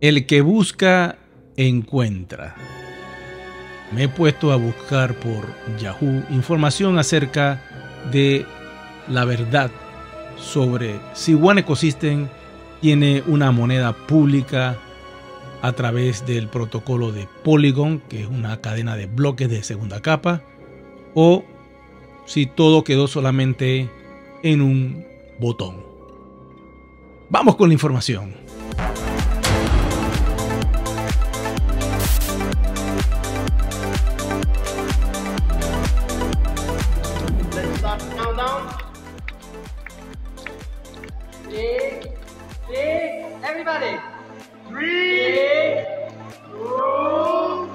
El que busca, encuentra. Me he puesto a buscar por Yahoo información acerca de la verdad sobre si One Ecosystem tiene una moneda pública a través del protocolo de Polygon, que es una cadena de bloques de segunda capa, o si todo quedó solamente en un botón. Vamos con la información. Everybody, 3, 2,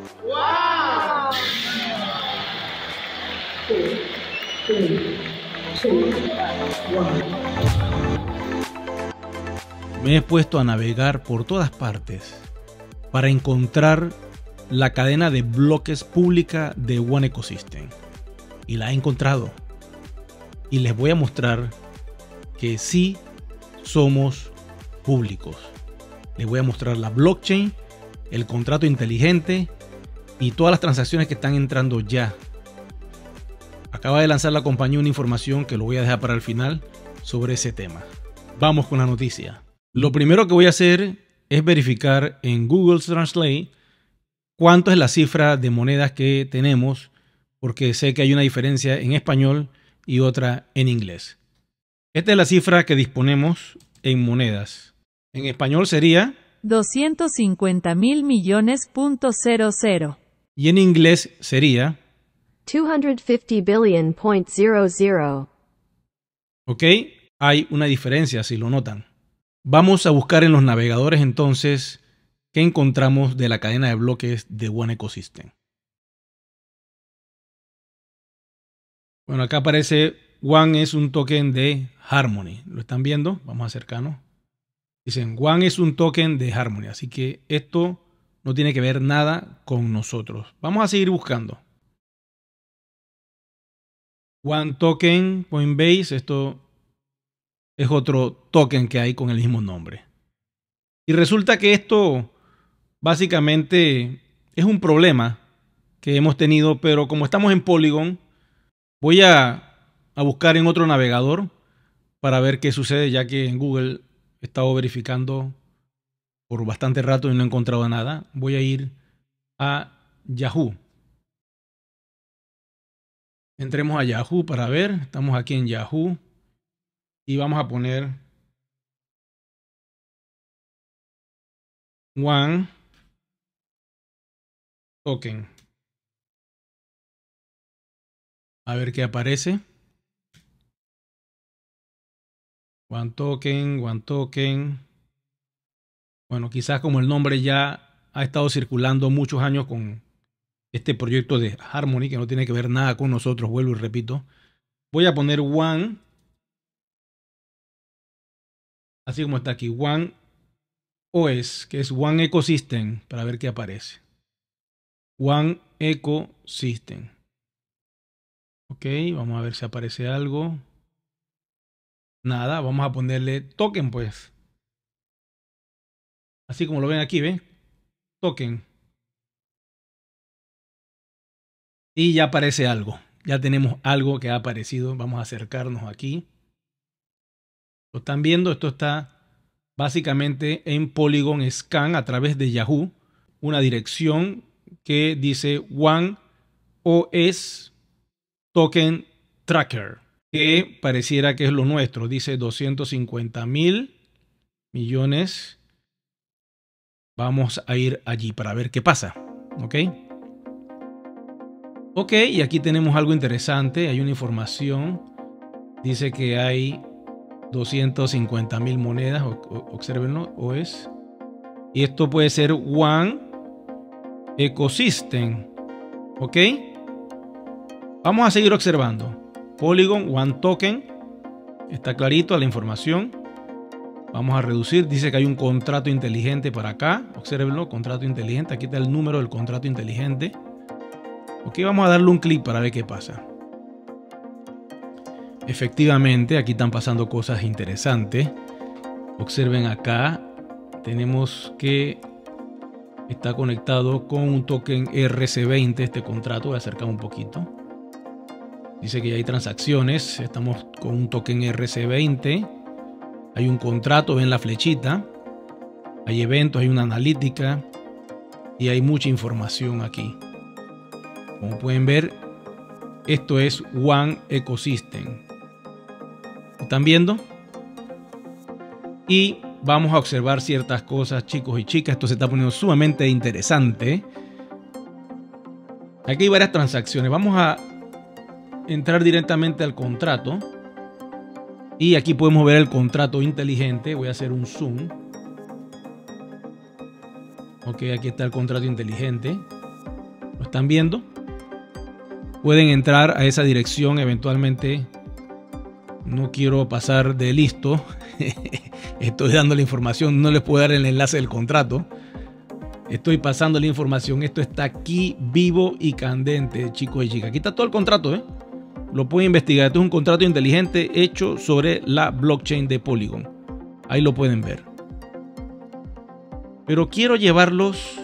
1. Me he puesto a navegar por todas partes para encontrar la cadena de bloques pública de One Ecosystem. Y la he encontrado. Y les voy a mostrar que sí somos públicos. Les voy a mostrar la blockchain, el contrato inteligente y todas las transacciones que están entrando ya. Acaba de lanzar la compañía una información que lo voy a dejar para el final sobre ese tema. Vamos con la noticia. Lo primero que voy a hacer es verificar en Google Translate cuánto es la cifra de monedas que tenemos, porque sé que hay una diferencia en español y otra en inglés. Esta es la cifra que disponemos en monedas. En español sería 250.000 millones.00. Y en inglés sería 250 billion.00. Ok, hay una diferencia si lo notan. Vamos a buscar en los navegadores entonces qué encontramos de la cadena de bloques de One Ecosystem. Bueno, acá aparece One es un token de Harmony. ¿Lo están viendo? Vamos a acercarnos. Dicen One es un token de Harmony. Así que esto no tiene que ver nada con nosotros. Vamos a seguir buscando. One token, Coinbase. Esto es otro token que hay con el mismo nombre. Y resulta que esto básicamente es un problema que hemos tenido, pero como estamos en Polygon, voy a buscar en otro navegador para ver qué sucede, ya que en Google he estado verificando por bastante rato y no he encontrado nada. Voy a ir a Yahoo. Entremos a Yahoo para ver. Estamos aquí en Yahoo y vamos a poner One Token. A ver qué aparece. One Token, One Token. Bueno, quizás como el nombre ya ha estado circulando muchos años con este proyecto de Harmony, que no tiene que ver nada con nosotros, vuelvo y repito. Voy a poner One, así como está aquí, One OS, que es One Ecosystem, para ver qué aparece. One Ecosystem. Ok, vamos a ver si aparece algo. Nada, vamos a ponerle token pues. Así como lo ven aquí, ¿ven? Token. Y ya aparece algo. Ya tenemos algo que ha aparecido. Vamos a acercarnos aquí. Lo están viendo. Esto está básicamente en Polygon Scan a través de Yahoo. Una dirección que dice One OS Token Tracker, que pareciera que es lo nuestro. Dice 250.000 millones. Vamos a ir allí para ver qué pasa. ¿Ok? Ok, y aquí tenemos algo interesante. Hay una información. Dice que hay 250.000 monedas. Obsérvenlo. OS. Y esto puede ser One Ecosystem. ¿Ok? Vamos a seguir observando. Polygon, One Token. Está clarito la información. Vamos a reducir. Dice que hay un contrato inteligente para acá. Obsérvenlo, contrato inteligente. Aquí está el número del contrato inteligente. Ok, vamos a darle un clic para ver qué pasa. Efectivamente, aquí están pasando cosas interesantes. Observen acá. tenemos que está conectado con un token RC20 este contrato. Voy a acercar un poquito. Dice que ya hay transacciones. Estamos con un token RC20. Hay un contrato, ven la flechita. Hay eventos, hay una analítica. Y hay mucha información aquí. Como pueden ver, esto es One Ecosystem. ¿Están viendo? Y vamos a observar ciertas cosas, chicos y chicas. Esto se está poniendo sumamente interesante. Aquí hay varias transacciones. Vamos a entrar directamente al contrato. Y aquí podemos ver el contrato inteligente. Voy a hacer un zoom. Ok, aquí está el contrato inteligente. ¿Lo están viendo? Pueden entrar a esa dirección eventualmente. No quiero pasar de listo. Estoy dando la información. No les puedo dar el enlace del contrato. Estoy pasando la información. Esto está aquí vivo y candente, chicos y chicas. Aquí está todo el contrato, ¿eh? Lo pueden investigar. Esto es un contrato inteligente hecho sobre la blockchain de Polygon. Ahí lo pueden ver. Pero quiero llevarlos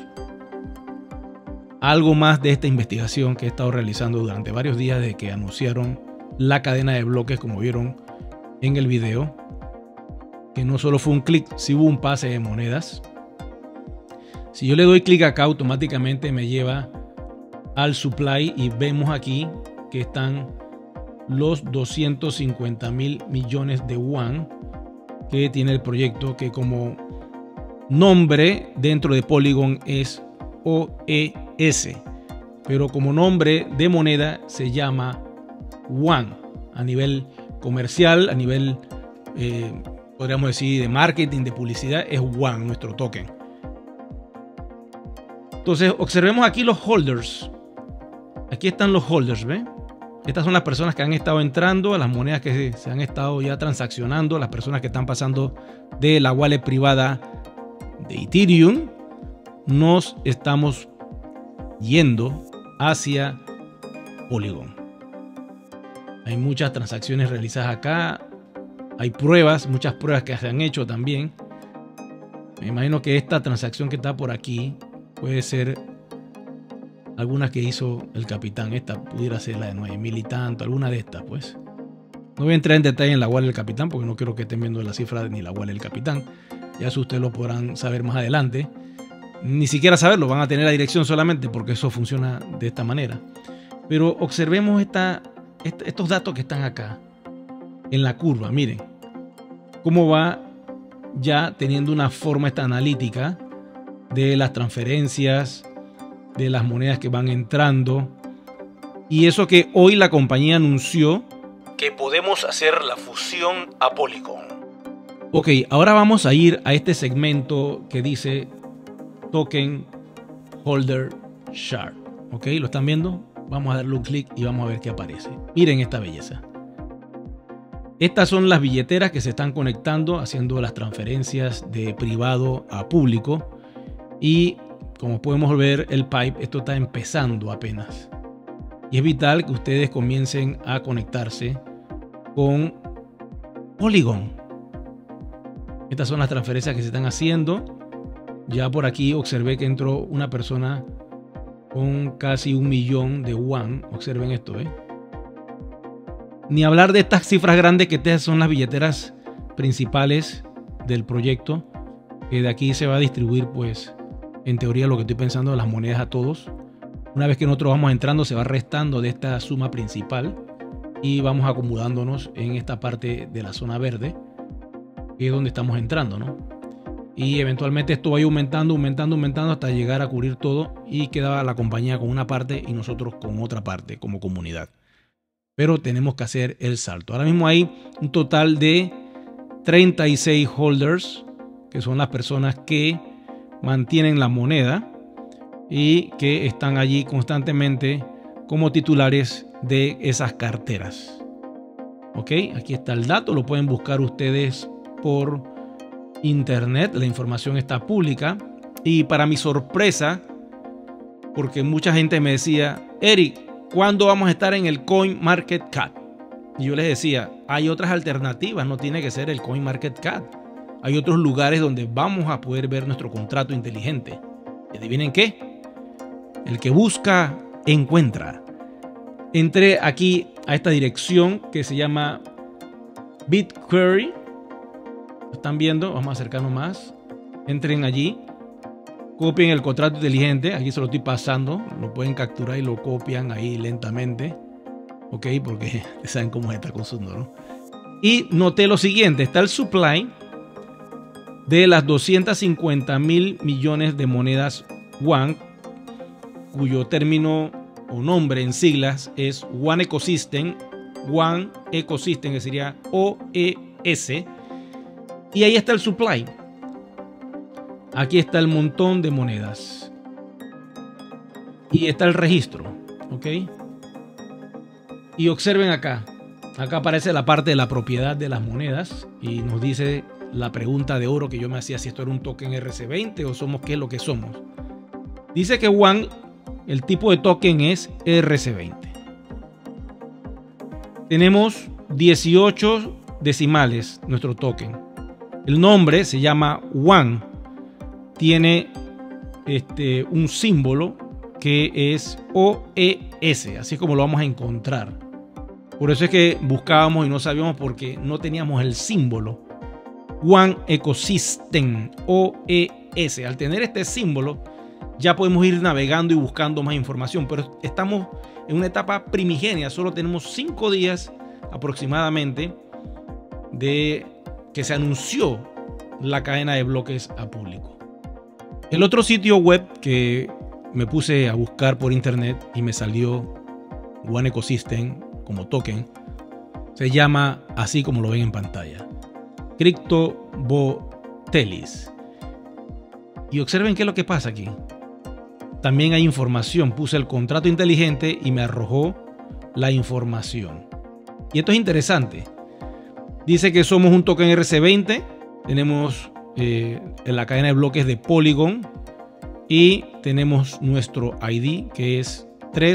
a algo más de esta investigación que he estado realizando durante varios días desde que anunciaron la cadena de bloques, como vieron en el video. Que no solo fue un clic, sí hubo un pase de monedas. Si yo le doy clic acá, automáticamente me lleva al supply y vemos aquí que están los 250.000 millones de won que tiene el proyecto, que como nombre dentro de Polygon es OES, pero como nombre de moneda se llama won. A nivel comercial, a nivel podríamos decir de marketing, de publicidad, es won nuestro token. Entonces observemos aquí los holders. Aquí están los holders, ¿ven? Estas son las personas que han estado entrando a las monedas que se han estado ya transaccionando, las personas que están pasando de la wallet privada de Ethereum. Nos estamos yendo hacia Polygon. Hay muchas transacciones realizadas acá. Hay pruebas, muchas pruebas que se han hecho también. Me imagino que esta transacción que está por aquí puede ser algunas que hizo el capitán. Esta pudiera ser la de 9.000 y tanto, alguna de estas pues. No voy a entrar en detalle en la wallet del capitán porque no quiero que estén viendo la cifra ni la wallet del capitán. Ya eso ustedes lo podrán saber más adelante. Ni siquiera saberlo, van a tener la dirección solamente porque eso funciona de esta manera. Pero observemos estos datos que están acá en la curva. Miren cómo va ya teniendo una forma esta analítica de las transferencias, de las monedas que van entrando. Y eso que hoy la compañía anunció que podemos hacer la fusión a Polygon. Ok, ahora vamos a ir a este segmento que dice Token Holder Chart. Ok, ¿lo están viendo? Vamos a darle un clic y vamos a ver qué aparece. Miren esta belleza. Estas son las billeteras que se están conectando, haciendo las transferencias de privado a público. Y como podemos ver, el pipe, esto está empezando apenas. Y es vital que ustedes comiencen a conectarse con Polygon. Estas son las transferencias que se están haciendo. Ya por aquí observé que entró una persona con casi 1 millón de won. Observen esto, ¿eh? Ni hablar de estas cifras grandes que estas son las billeteras principales del proyecto. Que de aquí se va a distribuir, pues, en teoría lo que estoy pensando, de las monedas a todos. Una vez que nosotros vamos entrando, se va restando de esta suma principal. Y vamos acomodándonos en esta parte de la zona verde, que es donde estamos entrando, ¿no? Y eventualmente esto va aumentando hasta llegar a cubrir todo y queda la compañía con una parte y nosotros con otra parte como comunidad. Pero tenemos que hacer el salto. Ahora mismo hay un total de 36 holders, que son las personas que mantienen la moneda y que están allí constantemente como titulares de esas carteras. Ok, aquí está el dato, lo pueden buscar ustedes por internet, la información está pública. Y para mi sorpresa, porque mucha gente me decía, Eric, ¿cuándo vamos a estar en el CoinMarketCap? Y yo les decía, hay otras alternativas, no tiene que ser el CoinMarketCap. hay otros lugares donde vamos a poder ver nuestro contrato inteligente. ¿Y adivinen qué? El que busca, encuentra. Entré aquí a esta dirección que se llama BitQuery. ¿Lo están viendo? Vamos a acercarnos más. Entren allí. Copien el contrato inteligente. Aquí se lo estoy pasando. Lo pueden capturar y lo copian ahí lentamente. Ok, porque saben cómo es esta cosa, ¿no? Y noté lo siguiente. Está el supply de las 250.000 millones de monedas ONE, cuyo término o nombre en siglas es One Ecosystem. One Ecosystem, que sería OES. Y ahí está el supply. Aquí está el montón de monedas. Y está el registro. ¿Ok? Y observen acá. Acá aparece la parte de la propiedad de las monedas. Y nos dice la pregunta de oro que yo me hacía, si esto era un token RC20 o somos qué es lo que somos. Dice que One, el tipo de token es RC20. Tenemos 18 decimales nuestro token. El nombre se llama One. Tiene un símbolo que es OES, así como lo vamos a encontrar. Por eso es que buscábamos y no sabíamos porque no teníamos el símbolo One Ecosystem OES. Al tener este símbolo ya podemos ir navegando y buscando más información, pero estamos en una etapa primigenia. Solo tenemos 5 días aproximadamente de que se anunció la cadena de bloques a público. El otro sitio web que me puse a buscar por internet y me salió One Ecosystem como token se llama así como lo ven en pantalla, CryptoVotelis. Y observen qué es lo que pasa aquí. También hay información. Puse el contrato inteligente y me arrojó la información. Y esto es interesante. Dice que somos un token RC20. Tenemos en la cadena de bloques de Polygon. Y tenemos nuestro ID que es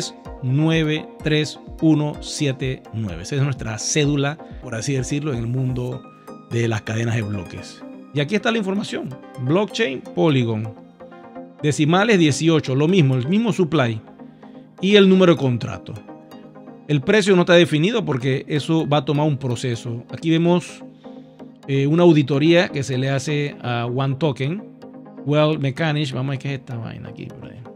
393179. Esa es nuestra cédula, por así decirlo, en el mundo de las cadenas de bloques. Y aquí está la información. Blockchain, Polygon. Decimales 18, lo mismo, el mismo supply. Y el número de contrato. El precio no está definido porque eso va a tomar un proceso. Aquí vemos una auditoría que se le hace a One Token. Well Mechanics. Vamos a ver qué es esta vaina aquí. Por ahí.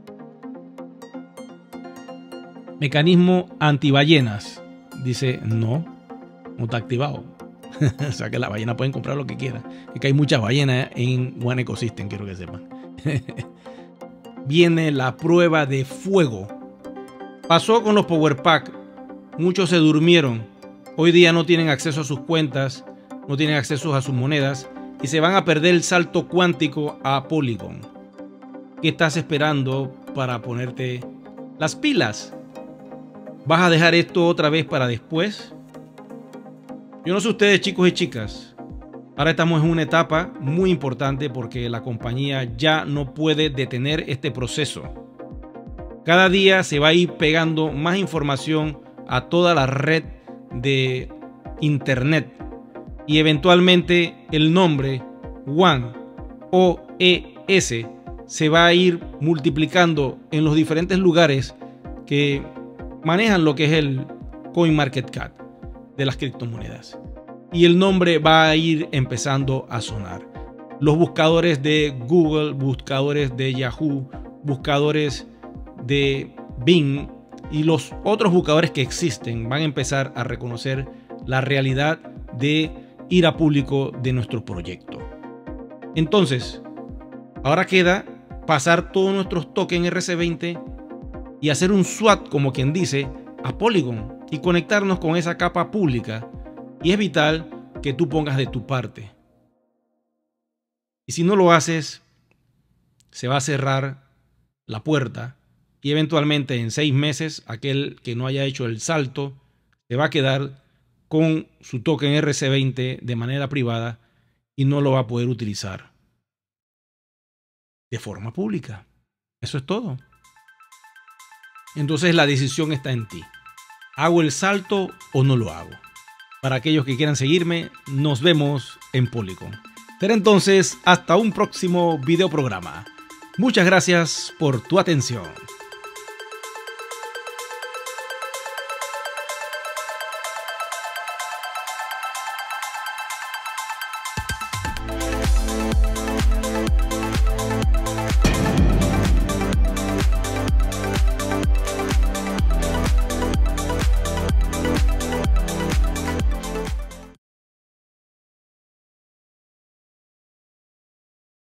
Mecanismo antiballenas. Dice no está activado. O sea que las ballenas pueden comprar lo que quieran. Es que hay muchas ballenas en One Ecosystem, quiero que sepan. Viene la prueba de fuego. Pasó con los Power Pack. Muchos se durmieron. Hoy día no tienen acceso a sus cuentas, no tienen acceso a sus monedas y se van a perder el salto cuántico a Polygon. ¿Qué estás esperando para ponerte las pilas? ¿Vas a dejar esto otra vez para después? Yo no sé ustedes, chicos y chicas. Ahora estamos en una etapa muy importante porque la compañía ya no puede detener este proceso. Cada día se va a ir pegando más información a toda la red de internet y eventualmente el nombre One OES se va a ir multiplicando en los diferentes lugares que manejan lo que es el CoinMarketCap de las criptomonedas. Y el nombre va a ir empezando a sonar. Los buscadores de Google, buscadores de Yahoo, buscadores de Bing y los otros buscadores que existen van a empezar a reconocer la realidad de ir a público de nuestro proyecto. Entonces, ahora queda pasar todos nuestros tokens RC20 y hacer un swap, como quien dice, a Polygon y conectarnos con esa capa pública. Y es vital que tú pongas de tu parte. Y si no lo haces, se va a cerrar la puerta y eventualmente en 6 meses aquel que no haya hecho el salto se va a quedar con su token RC20 de manera privada y no lo va a poder utilizar de forma pública. Eso es todo. Entonces la decisión está en ti. ¿Hago el salto o no lo hago? Para aquellos que quieran seguirme, nos vemos en Polygon. Será entonces hasta un próximo videoprograma. Muchas gracias por tu atención.